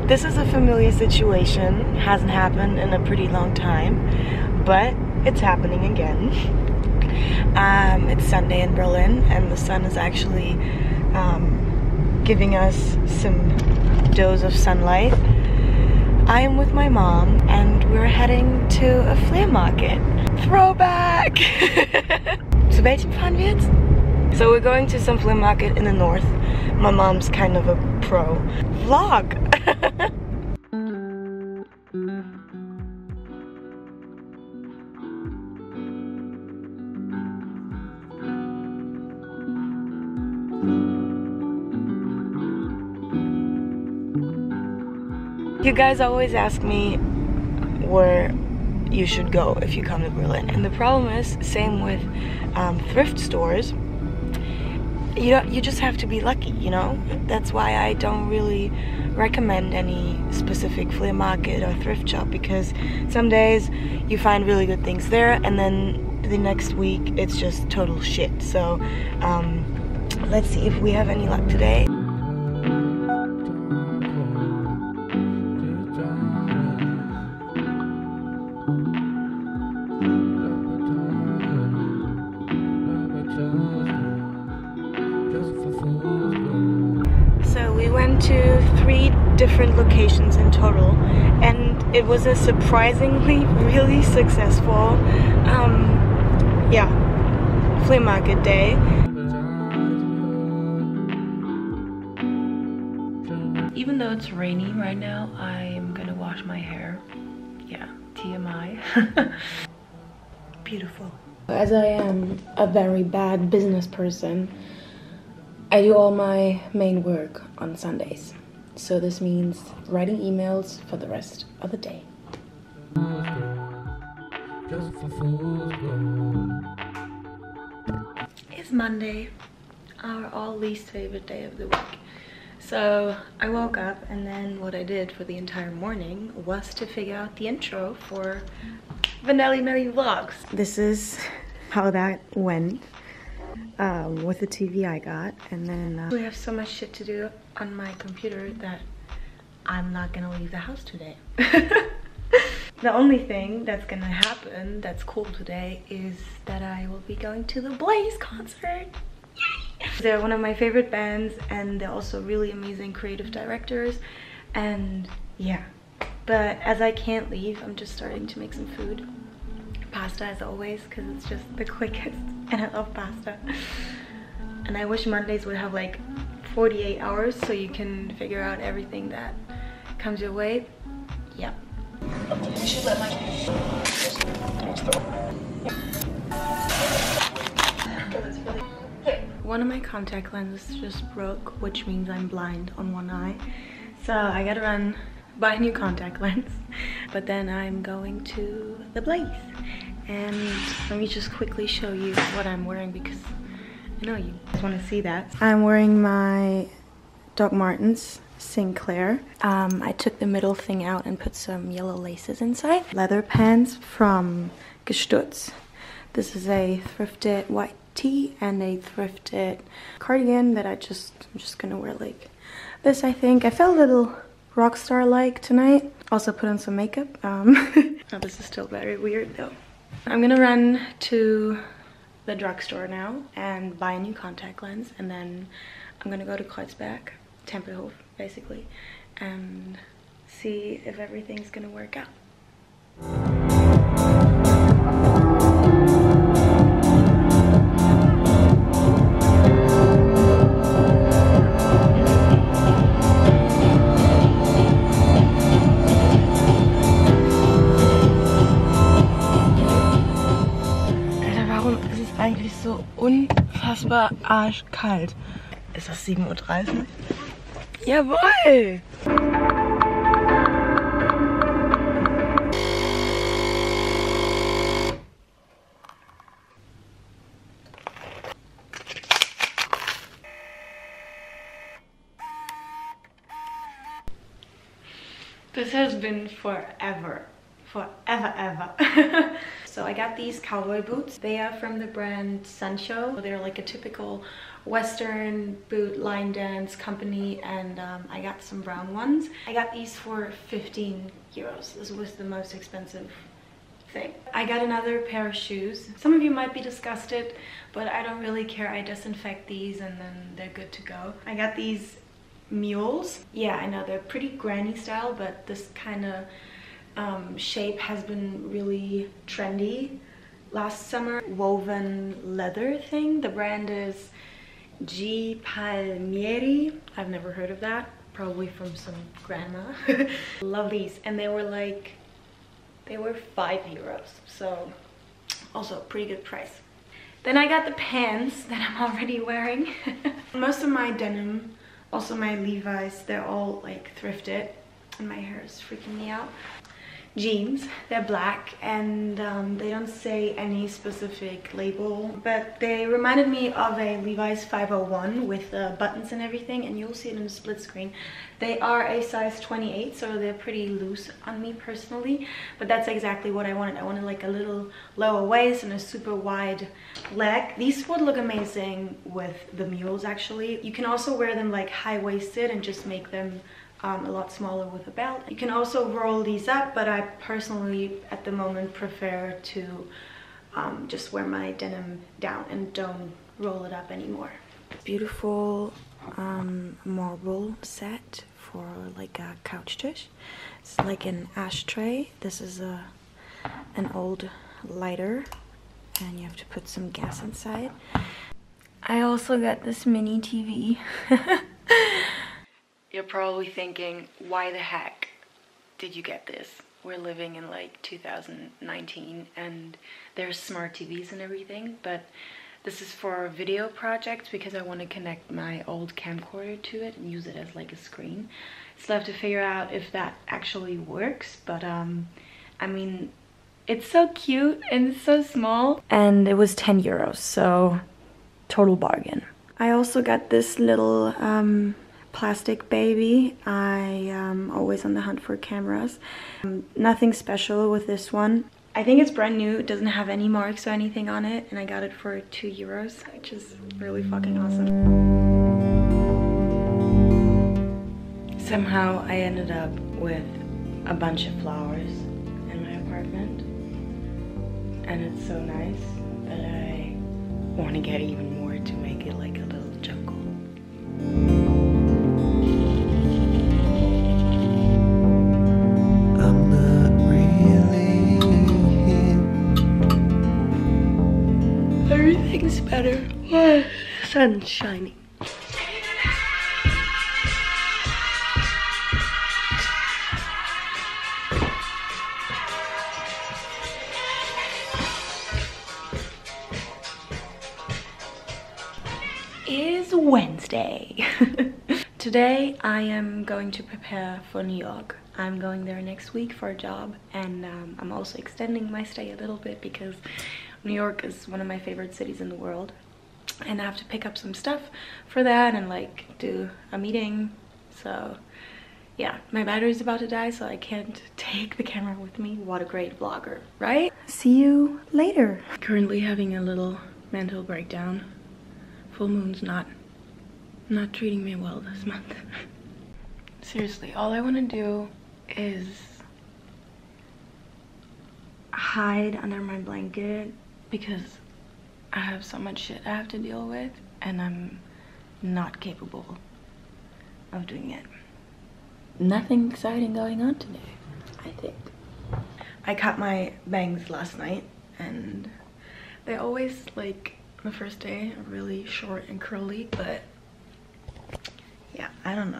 This is a familiar situation. Hasn't happened in a pretty long time, but it's happening again. It's Sunday in Berlin, and the sun is actually giving us some dose of sunlight. I am with my mom, and we're heading to a flea market. Throwback! Zu welchem fahren wir jetzt? So we're going to some flea market in the north. My mom's kind of a pro. Vlog! You guys always ask me where you should go if you come to Berlin, and the problem is, same with thrift stores, you just have to be lucky, you know? That's why I don't really recommend any specific flea market or thrift shop, because some days you find really good things there, and then the next week it's just total shit. So let's see if we have any luck today. So we went to 3 different locations in total, and it was a surprisingly really successful flea market day. Even though it's rainy right now, I'm gonna wash my hair. Yeah, TMI. Beautiful. As I am a very bad business person, I do all my main work on Sundays. So this means writing emails for the rest of the day. It's Monday, our all least favorite day of the week. So I woke up, and then what I did for the entire morning was to figure out the intro for Vanelli Melly Vlogs. This is how that went with the TV I got, and then we have so much shit to do on my computer that I'm not gonna leave the house today. The only thing that's gonna happen that's cool today is that I will be going to the Blaze concert. Yay! They're one of my favorite bands, and they're also really amazing creative directors, and yeah. But as I can't leave, I'm just starting to make some food. Pasta as always, because it's just the quickest, and I love pasta. And I wish Mondays would have like 48 hours so you can figure out everything that comes your way. Yeah. You should let my... One of my contact lenses just broke, which means I'm blind on one eye. So I gotta buy a new contact lens. But then I'm going to the Blaze. And let me just quickly show you what I'm wearing, because I know you guys want to see that. I'm wearing my Doc Martens Sinclair. I took the middle thing out and put some yellow laces inside. Leather pants from Gestutz. This is a thrifted white tee and a thrifted cardigan that I'm just gonna wear like this, I think. I felt a little rock star like tonight. Also put on some makeup. Oh, this is still very weird though. I'm gonna run to the drugstore now and buy a new contact lens, and then I'm gonna go to Kreuzberg, Tempelhof basically, and see if everything's gonna work out. Eigentlich so unfassbar arschkalt. Ist das 7:30 Uhr? Jawohl! This has been forever. Forever. So I got these cowboy boots. They are from the brand Sancho. They're like a typical Western boot line dance company, and I got some brown ones. I got these for 15 euros. This was the most expensive thing. I got another pair of shoes. Some of you might be disgusted, but I don't really care. I disinfect these and then they're good to go. I got these mules. Yeah, I know they're pretty granny style, but this kind of shape has been really trendy last summer. Woven leather thing. The brand is G Palmieri. I've never heard of that. Probably from some grandma. Love these. And they were 5 euros. So also pretty good price. Then I got the pants that I'm already wearing. Most of my denim, also my Levi's, they're all like thrifted. And my hair is freaking me out. Jeans, they're black, and they don't say any specific label, but they reminded me of a Levi's 501 with buttons and everything, and you'll see it in the split screen. They are a size 28, so they're pretty loose on me personally, but that's exactly what I wanted. I wanted like a little lower waist and a super wide leg. These would look amazing with the mules actually. You can also wear them like high-waisted and just make them a lot smaller with a belt. You can also roll these up, but I personally at the moment prefer to just wear my denim down and don't roll it up anymore. Beautiful marble set for like a couch dish. It's like an ashtray. This is an old lighter, and you have to put some gas inside. I also got this mini TV. You're probably thinking, why the heck did you get this? We're living in like 2019 and there's smart TVs and everything, but this is for video projects because I want to connect my old camcorder to it and use it as like a screen. Still have to figure out if that actually works, but I mean, it's so cute and it's so small. And it was 10 euros, so total bargain. I also got this little plastic baby. I am always on the hunt for cameras. Nothing special with this one. I think it's brand new. It doesn't have any marks or anything on it, and I got it for 2 euros, which is really fucking awesome. Somehow I ended up with a bunch of flowers in my apartment, and it's so nice that I want to get even more to make it like a little jungle. Everything's better. Oh, sun's shining. It is Wednesday. Today I am going to prepare for New York. I'm going there next week for a job, and I'm also extending my stay a little bit because New York is one of my favorite cities in the world, and I have to pick up some stuff for that and like do a meeting. So yeah, my battery's about to die, so I can't take the camera with me. What a great vlogger, right? See you later. Currently having a little mental breakdown. Full moon's not treating me well this month. Seriously, all I want to do is hide under my blanket because I have so much shit I have to deal with, and I'm not capable of doing it. Nothing exciting going on today, I think. I cut my bangs last night, and they always, like, the first day are really short and curly, but yeah, I don't know.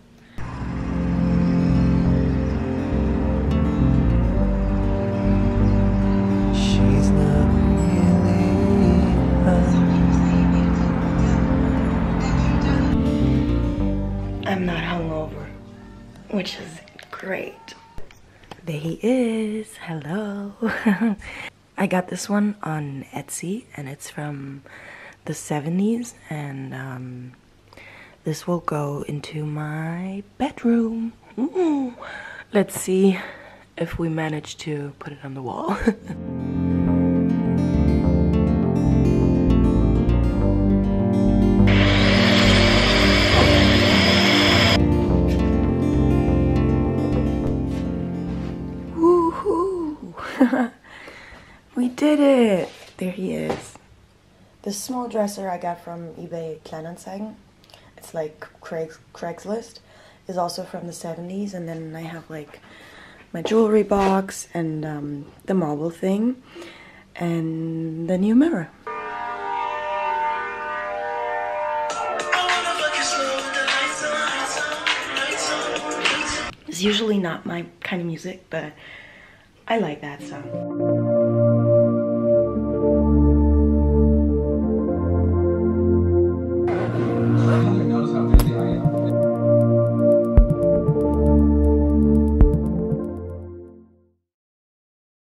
I'm not hungover, which is great. There he is. Hello. I got this one on Etsy, and it's from the 70s, and this will go into my bedroom. Ooh. Let's see if we manage to put it on the wall. did it! There he is. This small dresser I got from eBay Kleinanzeigen. It's like Craigslist. Is also from the 70s. And then I have like my jewelry box and the marble thing. And the new mirror. It's usually not my kind of music, but I like that, so.